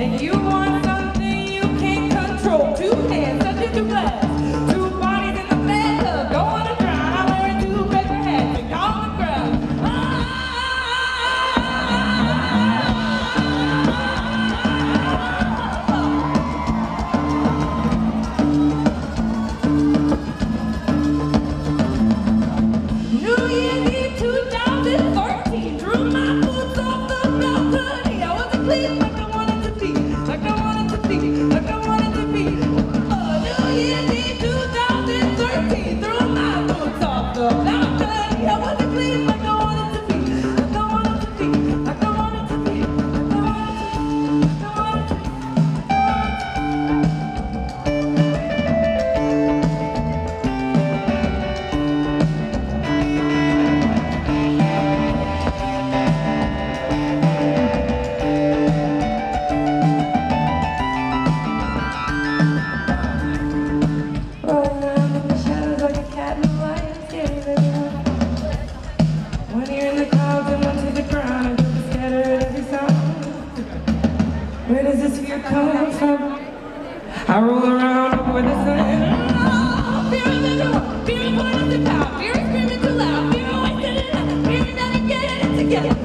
And you want something you can't control. Two hands touching two glass. Two bodies in the bathtub. Don't wanna drown. I'm wearing two paper hats and on the ground. New Year's Eve 2013. Threw my boots off the balcony. I wasn't clean like I wanted to be. Like I wanted to be. Like I wanted to be. New Year's Eve 2013. Threw my boots off the balcony. I wasn't clean like I wanted to be. Like I wanted to be. Like I wanted to be. Like I wanted to be. Like I wanted to be. Rolling around in the shadows like a cat in the lion, scared of everyone. One ear in the clouds and one to the ground, and just scatter at every sound. Where does this fear come from? I roll around over the sun. Oh, fear of everyone, fear of pointing to power, fear of screaming too loud, fear of wasting it up, fear of not getting it together.